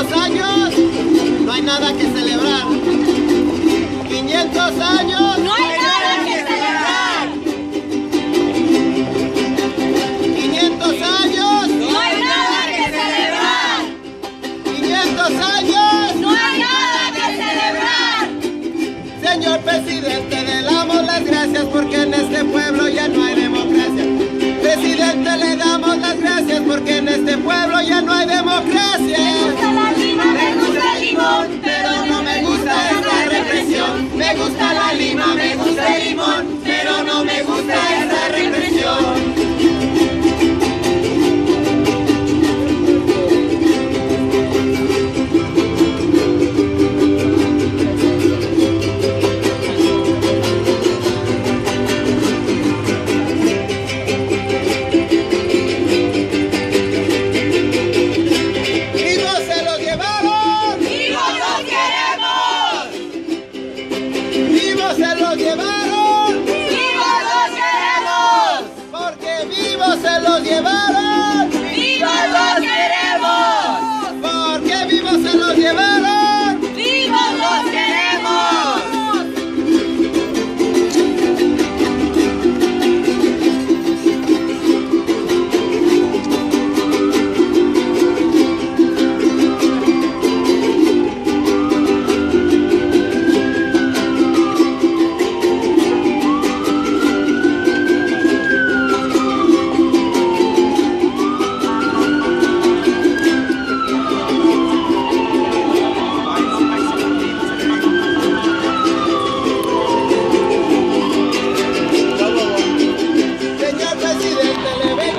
500 años, no hay nada que celebrar. 500 años, no hay nada que celebrar. 500 años, No hay nada que celebrar. 500 años, No hay nada que celebrar. señor presidente, le damos las gracias porque en este pueblo ya no hay democracia. Presidente, le damos las gracias porque en este pueblo ya no hay democracia. Me gusta la lima, me gusta el limón, Pero no me gusta esta represión. Me gusta la lima, me gusta el limón, pero no me gusta esta represión. ¡Se los llevaron! ¡vivos los queremos! ¡Porque vivos se los llevaron! ¡Vivos los queremos! ¡Porque vivos se los llevaron! ¡Vivos los queremos! Señor presidente, le